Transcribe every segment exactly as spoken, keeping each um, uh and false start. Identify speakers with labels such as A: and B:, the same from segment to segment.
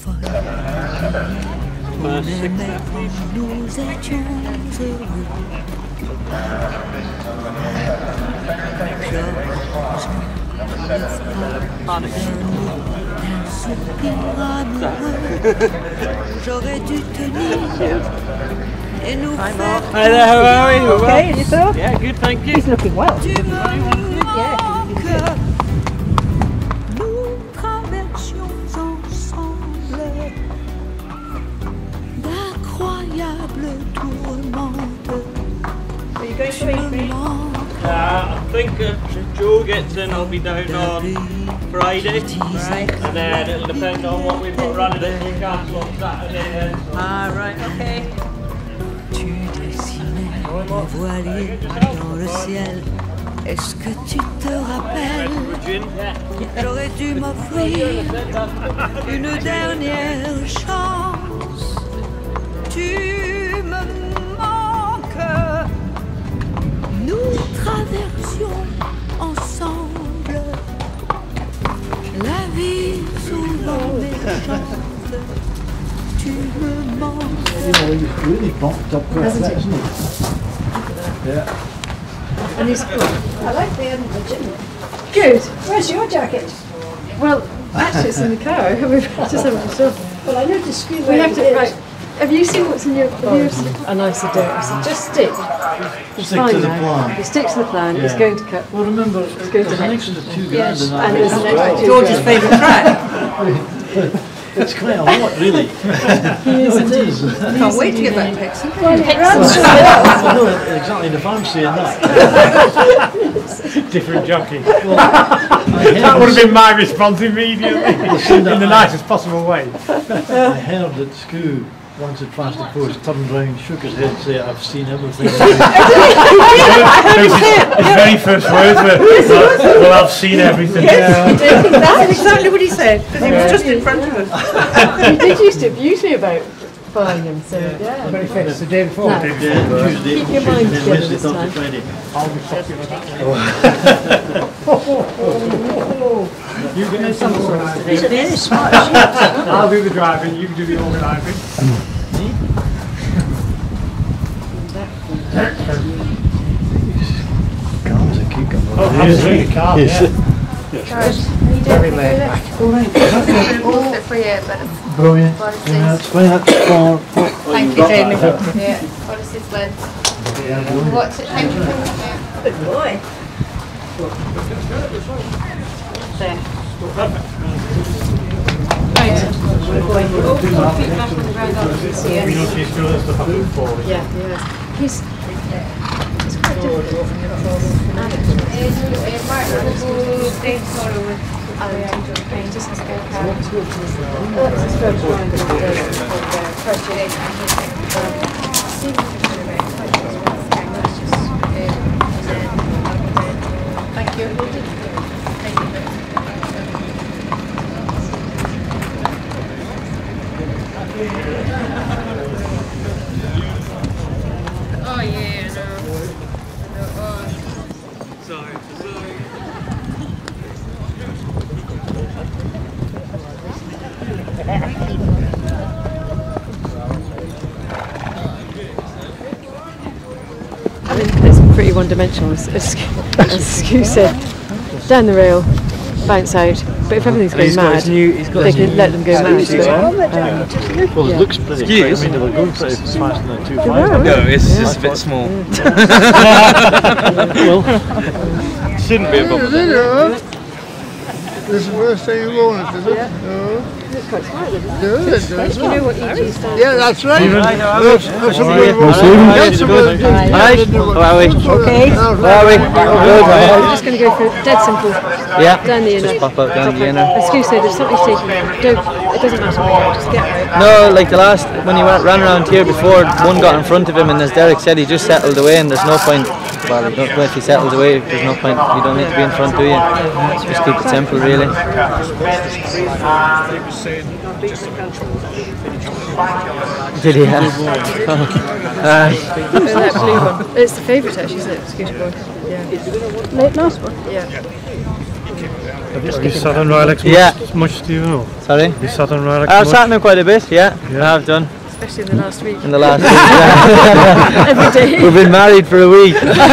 A: folle. On aimait quand nous étions heureux. D'un soupir amoureux, j'aurais dû tenir et nous faire.
B: Hi there, how are we?
C: Okay, and yourself?
B: Yeah, good, thank you.
C: He's looking well.
A: Tu me manques, nous traversions ensemble d'incroyables tourments.
C: Are you going
A: Tu
C: to
A: me
C: eat?
A: manques.
B: Uh, I think if Joe gets in, I'll be down on Friday.
C: Right.
B: And then it'll depend on what we've got running if we cancel on Saturday. Then, so.
C: Ah, right, okay.
A: Tu dessinais les voiliers dans le ciel. Est-ce que tu te rappelles? J'aurais dû m'offrir une dernière chance. Tu me manques. Nous traversions ensemble la vie souvent méchante. Tu me manques.
D: You know, he's really bumped up quite a bit, isn't he? Yeah.
C: And he's good. I like the end of the gym. Good. Where's your jacket? Well, actually it's in the car. We've just haven't done. Well, I know to scream. We have to. Right. Have you seen what's in your? Have you seen? And I said, I said, just stick. It's
D: Stick
C: fine
D: to the
C: now.
D: plan.
C: He sticks to the plan.
D: Yeah.
C: He's going to cut.
D: Well, remember,
C: going
D: there's
C: to
D: an
C: next.
D: extra two grand in that.
C: And there's an
D: as
C: extra
D: well.
C: two
E: George's
C: grand.
E: favourite track.
D: It's quite a lot, really.
C: He is
D: No, it
C: indeed.
D: is.
E: Can't wait to get back to Hexham.
C: Well, it runs so well.
D: I know exactly the farm saying that.
F: Different jockey.
D: Well, I
F: That would have
D: heard,
F: been my response immediately, in the nicest possible way.
D: I heard that Scoo, once had passed the post, turned round, shook his head, said, I've seen everything.
F: His, his very first words were, well, well I've seen everything.
E: That's exactly what he said, because he was just in front of us.
C: You did used to abuse me about buying him, so yeah.
F: Very first, the day before.
C: No.
D: Yeah, Tuesday,
C: Keep your
D: Tuesday,
C: mind
D: then
C: together
D: Wednesday,
C: this
D: Thursday,
C: time.
D: Friday.
F: I'll be fucking with that. You get some organising.
E: He's very smart.
F: I'll do the driving, you can do the organising.
D: Calm as a cucumber.
F: Oh, absolutely calm, yeah.
E: Very laid back.
G: for you, but it's
D: Brilliant.
G: what it
D: Yeah,
G: says.
D: that's fine. That's far.
G: Thank you, Jamie. Yeah, what it says, Lynn.
D: Yeah, brilliant.
G: What's it? Thank you.
C: Good boy.
G: There.
C: Right. We're going all four feet back on the ground after this
F: We
C: year.
F: know she's doing this stuff up for.
C: Yeah, yeah. He's, he's quite difficult. He just has to go out. That's his first round of the first year.
G: Thank you. Oh yeah, no. No, oh.
B: Sorry, sorry.
C: I mean, it's pretty one-dimensional, as, as, as Stu said. Down the rail, bounce out. But if everything's going mad, they can let them go mad. But, um,
D: Well, it
C: yeah.
D: looks pretty quick. I mean, they were going pretty fast in the two five.
E: No, it's just a bit small.
D: Well,
E: Shouldn't be a problem.
H: This is the first time you're going, is it?
C: Yeah.
H: No.
C: It's quite smart, isn't it?
H: Do it, do it.
C: You know what E G stands for?
H: Yeah, that's right.
D: Stephen.
H: That's, that's a
D: How are
H: good
D: you?
H: one.
D: How's Stephen?
H: That's a good one.
D: Hi. How are we?
C: Okay.
D: How are we? Good.
C: We're just going to go for dead simple.
D: Yeah.
C: Down the inner.
D: Just pop out down the inner.
C: As Stu said, if something's taking, don't, it doesn't matter where you are, just get out.
I: No, like the last, when he went, ran around here before, one got in front of him, and as Derek said, he just settled away, and there's no point, well, I don't know if he settles away, there's no point, you don't need to be in front, do you? Just keep it simple, really. Did he have? uh,
C: that blue one. It's the favourite actually, isn't it? Scooter boy. Yeah. Late last one? Yeah.
F: Have you, have you sat on Ryalex much,
I: Yeah.
F: much, do you know?
I: Sorry?
F: Have you sat on Ryalex
I: I've
F: much?
I: sat in it quite a bit, yeah,
F: Yeah.
I: I have done.
C: Especially in the last week.
I: In the last week, yeah.
C: Every day.
I: We've been married for a week.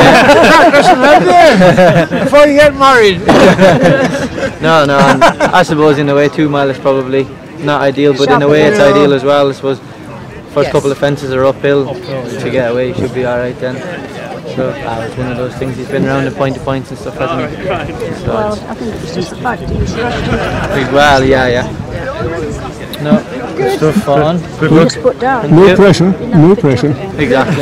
H: Before you get married.
I: No, no, and I suppose in a way two mile is probably not ideal, but in a way it's ideal as well. I suppose first couple of fences are uphill, to get away you should be alright then. So uh, it's one of those things, he's been around the point to points and stuff, hasn't he? So
C: Well, I think it's just the fact that he's rushed.
I: it's- well, yeah, yeah. No, good stuff, spot on.
F: Good luck.
C: Just put down.
H: No pressure, no pressure.
I: Exactly.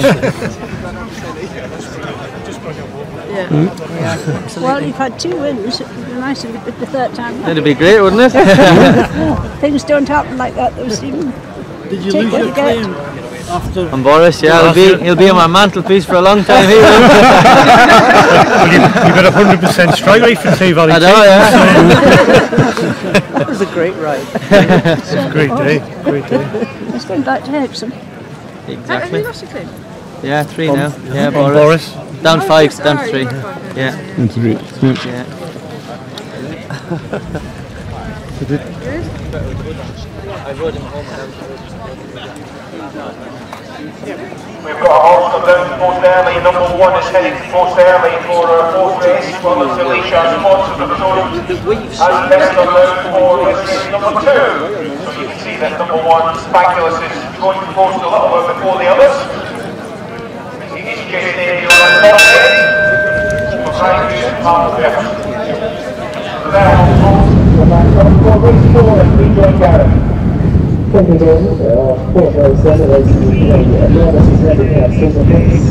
C: Well, you've had two wins. It'd be nice if it did the third time.
I: It'd be great, wouldn't it?
C: Things don't happen like that. Those seem.
D: Did you
C: Take
D: lose
C: what
D: your
C: you get.
D: claim after?
I: And Boris, yeah, he'll be he'll be on my mantelpiece for a long time. He will.
F: Well, you, you got a hundred percent strike rate for T Valley.
I: I know, yeah.
E: That was a great ride.
F: It's a great day, great day.
C: It's going back to Hexham.
I: Exactly.
C: lost a claim?
I: Yeah, three now. Yeah,
F: On
I: Boris.
F: Boris.
I: Down five, down to three. Yeah,
H: And three. Yeah.
I: yeah.
J: We've got a horse come down to Post Early. Number one is heading to Post Early for a fourth race. Well, it's Alicia sponsor of the total. As next on down for race number two. So you can see that number one, Speculous, is going to post a little bit before the others. He's chasing in on the top eight. For trying to use half of effort. So that also, for race four, and we join Gareth.
K: Thank you, David. Uh, four rows, seven rows, and the others is ready to have silver points.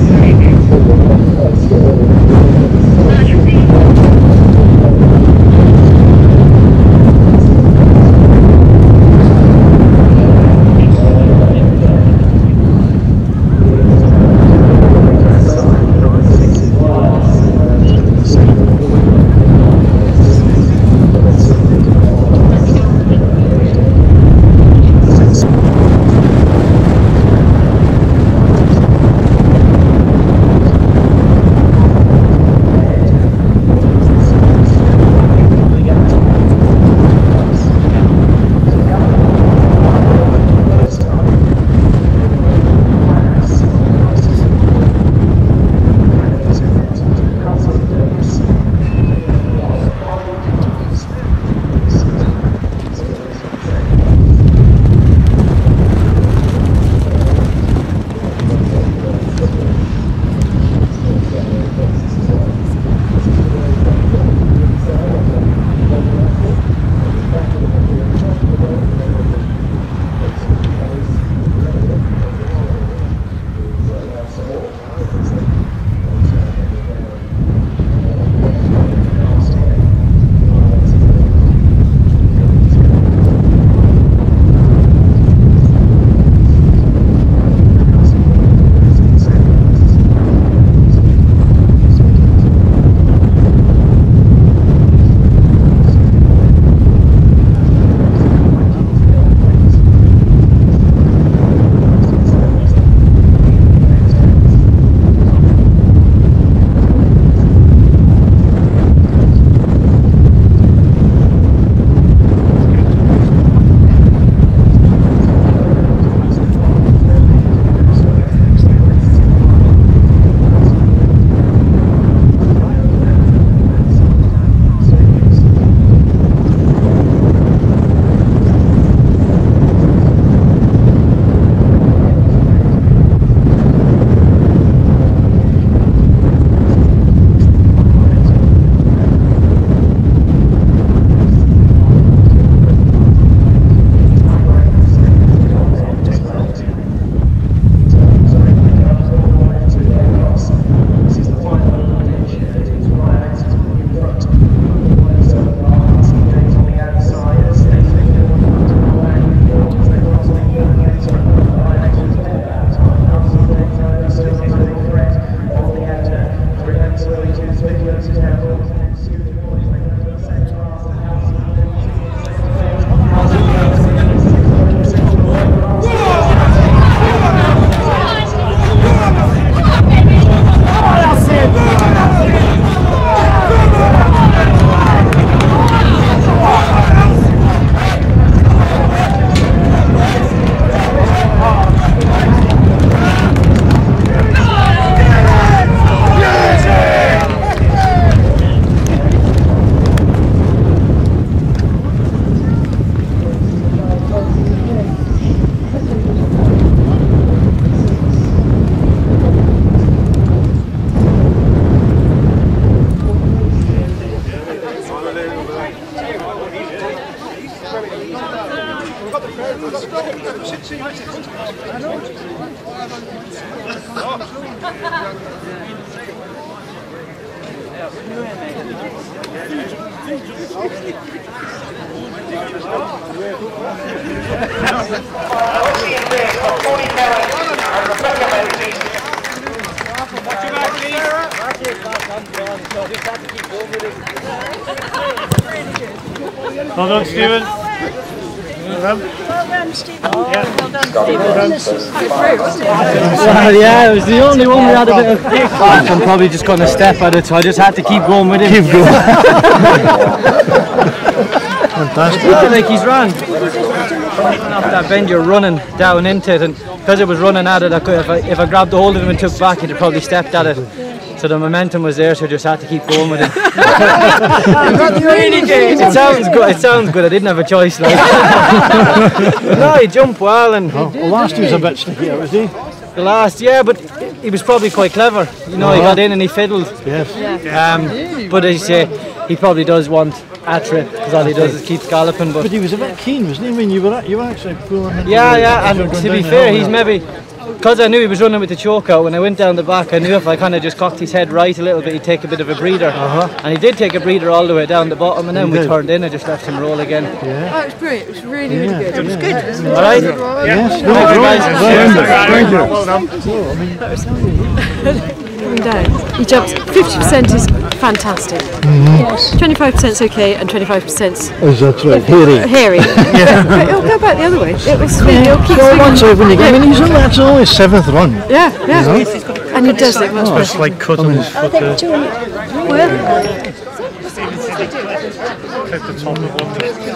F: Well done, Stephen. Well done.
C: Well done, Stephen.
F: Yeah.
C: Well done, Stephen.
I: Well, yeah, it was the only one we had a bit of kick on. I'm probably just going to step at it, so I just had to keep going with him.
F: Keep going. Fantastic.
I: Like he's run. Off that bend, you're running down into it, and because it was running at it, I could, if, I, if I grabbed a hold of him and took back, he'd have probably stepped at it. So the momentum was there, so I just had to keep going with it.
C: Really good.
I: It sounds good. It sounds good. I didn't have a choice. Like. No, he jumped well, and
D: Oh, well, last he was a bit sticky, was he?
I: the last, yeah, but he was probably quite clever. You know, he got in and he fiddled.
D: Yes.
I: Um, but as you say, he probably does want a trip because all he does is keep scalloping. But
D: But he was a bit keen, wasn't he? I mean, you were you were actually pulling him.
I: yeah, yeah, and to be fair, he's maybe. Because I knew he was running with the choke out, when I went down the back, I knew if I kind of just cocked his head right a little bit, he'd take a bit of a breather. Uh-huh. And he did take a breather all the way down the bottom, and then
D: He
I: we
D: did.
I: turned in and just left him roll again.
D: Yeah.
C: Oh, it was brilliant. It was really,
D: Yeah.
C: really good. It was good. It was
I: All right?
D: Yes. No,
I: Thank you,
D: right.
I: guys.
D: Thank you.
C: Coming down. He jumped. fifty percent is fantastic.
D: Mm-hmm.
C: twenty-five percent is okay, and twenty-five percent
D: Is that right? Hairy.
C: hairy. But it'll go back the other way. It was. It'll keep
D: Well, once
C: swinging.
D: when you get, I mean, he's only, that's only his seventh run.
C: Yeah, yeah. And he does it much
F: It's
C: better.
F: like cutting his foot there.
C: Well,
F: Clip the top of one.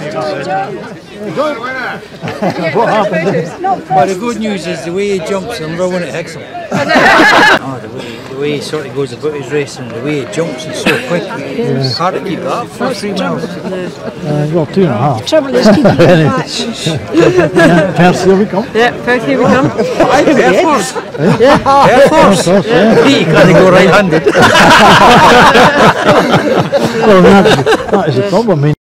D: What happened?
L: Well, the good news is the way he jumps, I'm rowing at Hexham. Oh, the, way, the way he sort of goes about his race and the way he jumps is so quick. It's hard to keep it up for three miles.
D: Uh, well, two and a half.
C: trouble is keeping it back.
D: Yeah, Perth, here we come.
C: Yeah, Perth, here we come.
L: Air Force.
C: Yeah.
L: Air Force.
D: Of course, yeah.
L: He got to go right-handed.
D: Well, that's, that is the problem. I mean,